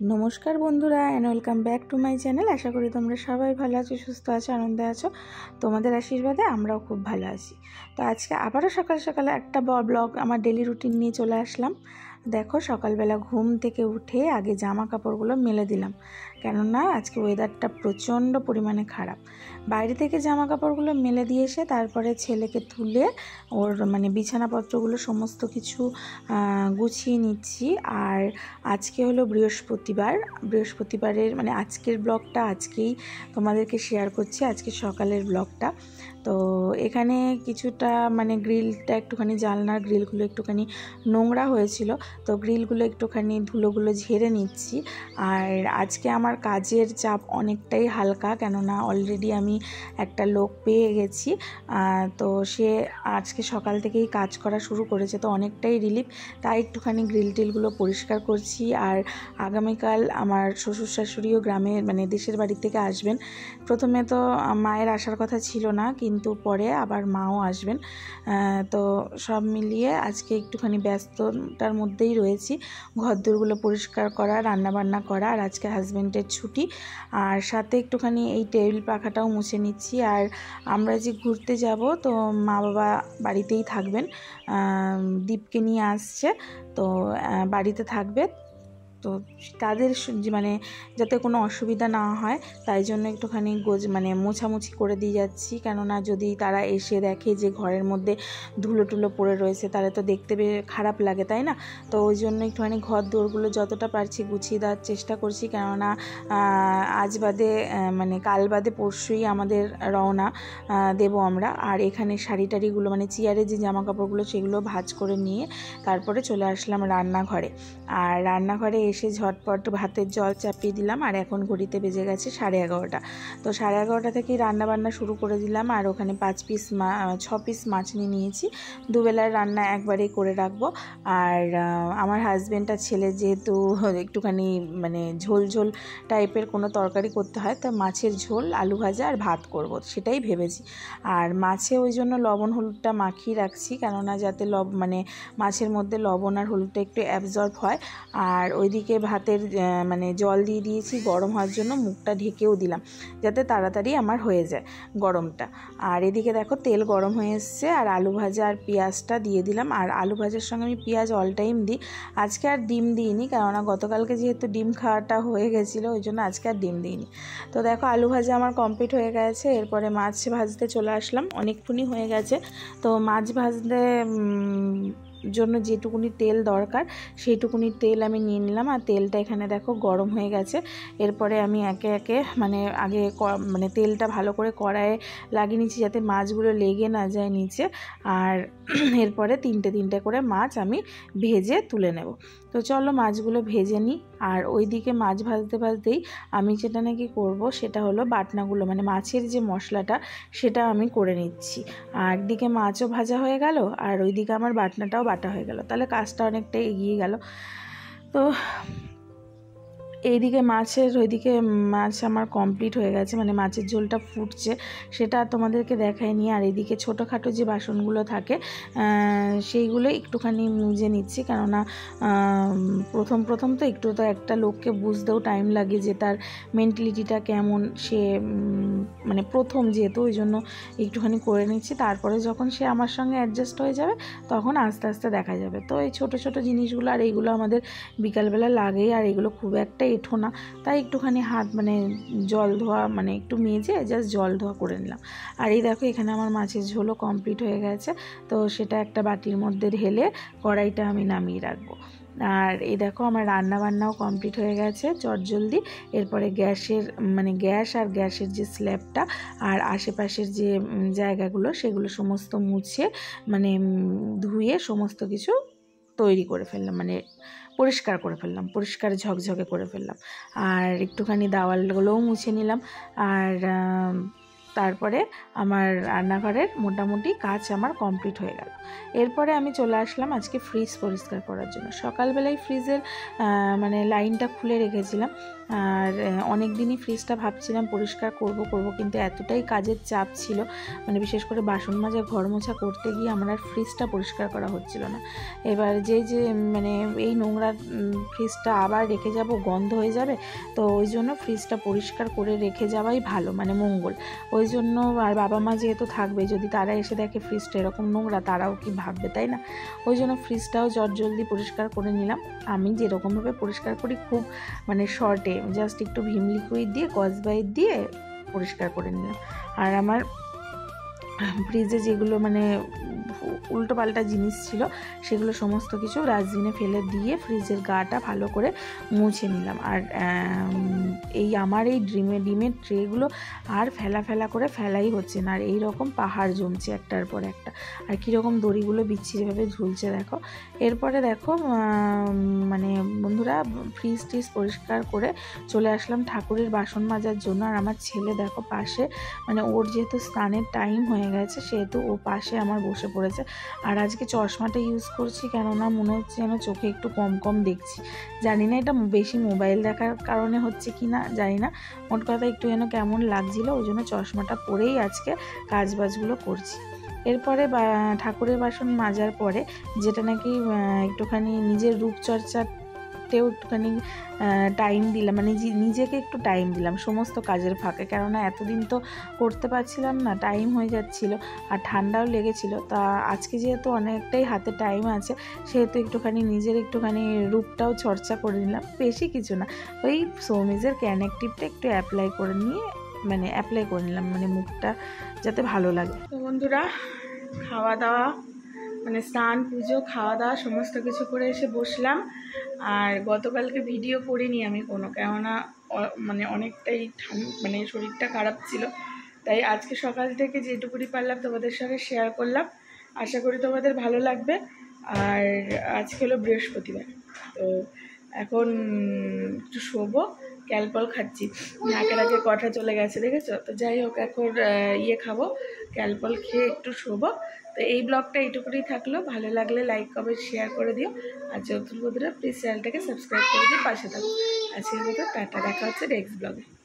नमस्कार बंधुरा and welcome back to my channel. आशा करी तोमरा सबाई भालो आछो, सुस्थ आछो, आनंदे आछो। तोमादेर आशीर्वादे आमराओ खूब भालो आछि। तो आजके आबारो सकाल सकाल एकटा ब्लग आमार डेली रुटिन निये चले आसलाम। देखो सकालबेला घुम थेके उठे आगे जामा कापड़गुलो मेले दिलाम, केनना आजके वेदारटा प्रचंड परिमाणे खाराप। बाइरे थेके जामा कापड़गुलो मेले दिये एसे तारपरे छेलेके तुले ओर माने बिछानापत्रगुलो समस्त किछु गुछिये निচ্ছি। और आजके हलो बृहस्पतिबारेर माने आजकेर ब्लगटा आजकेई तोमादेरके शेयार करछि, आजके सकालेर ब्लगटा। तो एखाने किछुटा माने ग्रिलटा एकटुखानी जालनार ग्रिलगुलो एकटुखानी नोंगरा हयेछिलो, तो ग्रिलगुलो एकटुखानी धुलोगुलो झेड़े निচ্ছি। और आजके आमार काजेर चाप अनेकटाई हालका, केनना अलरेडी आमी एकटा लोक पेये गेছি। तो से आजके सकाल थेकेई काज करा शुरू करेছে, तो अनेकटाई रिलिफ। ताई एकटुखानी ग्रिल टिलगुलो परिष्कार करছি। और आगामीकाल आमार शशुर शाशुड़िও ग्रामे माने देशेर बाड़ी थेके आसबेन। प्रथमे तो मायेर आसार कथा छिलो ना, किन्तु परे आबार माओ आसबेन। तो सब मिलिए आजके एकटुखानी व्यस्ततार मध्येई रयेছি। घरदोरगुलो परिष्कार करा, रान्ना बान्ना करा, और आजके हाजबेंडेर छुटी। और साथे एकटुखानी এই টেবিল পাখাটাও মুছে নিচ্ছি। আর আমরা যে ঘুরতে যাব, তো মা বাবা বাড়িতেই থাকবেন, দীপকে নিয়ে আসছে, তো বাড়িতে থাকবে। তো তাদের মানে যাতে কোনো অসুবিধা না হয় তাই জন্য একটুখানি মানে মোছামুছি করে দিয়ে যাচ্ছি, কেননা যদি তারা এসে দেখে যে ঘরের মধ্যে ধুলো টুলো পড়ে রয়েছে তাহলে তো দেখতে খারাপ লাগে, তাই না? তো ওই জন্য একটুখানি ঘর দোরগুলো যতটা পারছি গুছিয়ে দেওয়ার চেষ্টা করছি, কেননা আজ বাদে মানে কাল বাদে পরশুই আমাদের রওনা দেব আমরা। আর এখানে শাড়ি টাড়িগুলো মানে চেয়ারে যে জামা কাপড়গুলো সেগুলো ভাঁজ করে নিয়ে তারপরে চলে আসলাম রান্নাঘরে। আর রান্নাঘরে এসে ঝটপট ভাতের জল চাপিয়ে দিলাম। আর এখন ঘড়িতে বেজে গেছে 11:30। তো 11:30 থেকেই রান্নাবান্না শুরু করে দিলাম। আর ওখানে 6 পিস মাছ নিয়েছি, দুবেলার রান্না একবারেই করে রাখবো। আর আমার হাজব্যান্ড আর ছেলে যেহেতু একটুখানি মানে ঝোল ঝোল টাইপের কোনো তরকারি করতে হয়, তো মাছের ঝোল, আলু ভাজা আর ভাত করব, সেটাই ভেবেছি। আর মাছে ওই জন্য লবণ হলুদটা মাখিয়ে রাখছি, কেননা যাতে মানে মাছের মধ্যে লবণ আর হলুদটা একটু অ্যাবজর্ব হয়। আর ওইদিকে ভাতের মানে জল দিয়ে দিয়েছি গরম হওয়ার জন্য, মুখটা ঢেকেও দিলাম যাতে তাড়াতাড়ি আমার হয়ে যায় গরমটা। আর এদিকে দেখো তেল গরম হয়ে এসছে, আর আলু ভাজা আর পেঁয়াজটা দিয়ে দিলাম। আর আলু ভাজার সঙ্গে আমি পেঁয়াজ অল টাইম দিই, আজকে আর ডিম দিইনি, কেননা গতকালকে যেহেতু ডিম খাওয়াটা হয়ে গেছিলো ওই জন্য আজকে আর ডিম দিইনি। তো দেখো আলু ভাজা আমার কমপ্লিট হয়ে গেছে। এরপরে মাছ ভাজতে চলে আসলাম, অনেকক্ষণই হয়ে গেছে। তো মাছ ভাজতে জন্য যেটুকুনি তেল দরকার সেইটুকুনি তেল আমি নিয়ে নিলাম। আর তেলটা এখানে দেখো গরম হয়ে গেছে। এরপরে আমি একে একে মানে আগে মানে তেলটা ভালো করে কড়াইয়ে লাগিয়ে নিচ্ছি যাতে মাছগুলো লেগে না যায় নিচে। আর এরপরে তিনটে করে মাছ আমি ভেজে তুলে নেব। তো চলো মাছগুলো ভেজে নিই। আর ওইদিকে মাছ ভাজতে ভাজতেই আমি যেটা নাকি করব সেটা হলো বাটনাগুলো, মানে মাছের যে মশলাটা সেটা আমি করে নিচ্ছি। আর একদিকে মাছও ভাজা হয়ে গেল, আর ওইদিকে আমার বাটনাটাও বাটা হয়ে গেল, তাহলে কাজটা অনেকটাই এগিয়ে গেল। তো এইদিকে ওইদিকে মাছ আমার কমপ্লিট হয়ে গেছে, মানে মাছের ঝোলটা ফুটছে, সেটা তোমাদেরকে দেখাইনি। আর এদিকে ছোটোখাটো যে বাসনগুলো থাকে সেইগুলো একটুখানি মুজে নিচ্ছি, কেননা প্রথম তো একটু তো একটা লোককে বুঝতেও টাইম লাগে যে তার মেন্টালিটিটা কেমন, সে মানে প্রথম যেহেতু ওই জন্য একটুখানি করে নিচ্ছি। তারপরে যখন সে আমার সঙ্গে অ্যাডজাস্ট হয়ে যাবে তখন আস্তে আস্তে দেখা যাবে। তো এই ছোটো জিনিসগুলো আর এইগুলো আমাদের বিকালবেলা লাগেই, আর এগুলো খুব একটা এঁঠো না, তাই একটুখানি হাত মানে জল ধোয়া মানে একটু মেজে জাস্ট জল ধোয়া করে নিলাম। আর এই দেখো এখানে আমার মাছের ঝোলও কমপ্লিট হয়ে গেছে। তো সেটা একটা বাটির মধ্যে ঢেলে কড়াইটা আমি নামিয়ে রাখবো। আর এই দেখো আমার রান্না বান্নাও কমপ্লিট হয়ে গেছে চটজলদি। এরপরে গ্যাস আর গ্যাসের যে স্ল্যাবটা আর আশেপাশের যে জায়গাগুলো সেগুলো সমস্ত মুছে মানে ধুয়ে সমস্ত কিছু তৈরি করে ফেললাম, মানে পরিষ্কার করে ফেললাম, পরিষ্কার ঝকঝকে করে ফেললাম। আর একটুখানি দেওয়ালগুলোও মুছে নিলাম। আর তারপরে আমার রান্নাঘরের মোটামুটি কাজ আমার কমপ্লিট হয়ে গেল। এরপরে আমি চলে আসলাম আজকে ফ্রিজ পরিষ্কার করার জন্য। সকালবেলায় ফ্রিজের মানে লাইনটা খুলে রেখেছিলাম, আর অনেক দিনই ফ্রিজটা ভাবছিলাম পরিষ্কার করব কিন্তু এতটাই কাজের চাপ ছিল, মানে বিশেষ করে বাসন মাজা ঘর মোছা করতে গিয়ে আমার আর ফ্রিজটা পরিষ্কার করা হচ্ছিল না। এবার যে মানে এই নোংরা ফ্রিজটা আবার রেখে যাব, গন্ধ হয়ে যাবে, তো ওই জন্য ফ্রিজটা পরিষ্কার করে রেখে যাওয়াই ভালো, মানে মঙ্গল। ওই জন্য আর বাবা মা যেহেতু থাকবে, যদি তারা এসে দেখে ফ্রিজটা এরকম নোংরা, তারাও কি ভাববে, তাই না? ওই জন্য ফ্রিজটাও জলদি পরিষ্কার করে নিলাম। আমি যেরকমভাবে পরিষ্কার করি খুব মানে শর্টে, জাস্ট একটু ভিম লিকুইড দিয়ে স্কচব্রাইট দিয়ে পরিষ্কার করে নিলাম। আর আমার ফ্রিজে যেগুলো মানে উল্টো পাল্টা জিনিস ছিল সেগুলো সমস্ত কিছু ডাস্টবিনে ফেলে দিয়ে ফ্রিজের গাটা ভালো করে মুছে নিলাম। আর এই আমার এই ডিমের ট্রেগুলো আর ফেলা করে ফেলাই হচ্ছে না, আর এইরকম পাহাড় জমছে একটার পর একটা, আর কীরকম দড়িগুলো বিচ্ছিরিভাবে ঝুলছে দেখো। এরপরে দেখো মানে বন্ধুরা ফ্রিজ টিজ পরিষ্কার করে চলে আসলাম ঠাকুরের বাসন মাজার জন্য। আর আমার ছেলে দেখো পাশে, মানে ওর যেহেতু স্নানের টাইম হয়ে গেছে সেহেতু ও পাশে আমার বসে পড়েছে। আর আজকে চশমাটা ইউজ করছি কেননা মনে হচ্ছে যেন চোখে একটু কম দেখছি, জানি না এটা বেশি মোবাইল দেখার কারণে হচ্ছে কি না জানি না, মোট কথা একটু যেন কেমন লাগছিল, ওই জন্য চশমাটা পরেই আজকে কাজবাজগুলো করছি। এরপরে ঠাকুরের বাসন মাজার পরে যেটা নাকি একটুখানি নিজের রূপচর্চাতেও একটুখানি টাইম দিলাম, মানে নিজেকে একটু টাইম দিলাম সমস্ত কাজের ফাঁকে, কেননা এতদিন তো করতে পারছিলাম না, টাইম হয়ে যাচ্ছিল আর ঠান্ডাও লেগেছিল। তা আজকে যেহেতু অনেকটাই হাতে টাইম আছে সেহেতু নিজের একটুখানি রূপটাও চর্চা করে নিলাম, বেশি কিছু না, ওই সৌমিজের ক্যানেকটিভটা একটু অ্যাপ্লাই করে নিলাম, মানে মুখটা যাতে ভালো লাগে। তো বন্ধুরা খাওয়া দাওয়া মানে স্নান পুজো খাওয়া দাওয়া সমস্ত কিছু করে এসে বসলাম। আর গতকালকে ভিডিও করিনি আমি কোনো, কেননা মানে অনেকটাই মানে শরীরটা খারাপ ছিল, তাই আজকে সকাল থেকে যেটুকুনি পারলাম তোমাদের সঙ্গে শেয়ার করলাম। আশা করি তোমাদের ভালো লাগবে। আর আজকে হলো বৃহস্পতিবার, তো এখন একটু শোবো, ক্যালপল খাচ্ছি, নাকের আগে কটা চলে গেছে দেখেছো। তো যাই হোক এখন খাবো, ক্যালপল খেয়ে একটু শোবো। তো এই ব্লগটা এইটুকুনি থাকলো, ভালো লাগলে লাইক কমেন্ট শেয়ার করে দিও, আর যৌতুর বন্ধুরা প্লিজ চ্যানেলটাকে সাবস্ক্রাইব করে দিয়ে পাশে থাকো। আজকের মতো টাটা, দেখা হচ্ছে নেক্সট ব্লগে।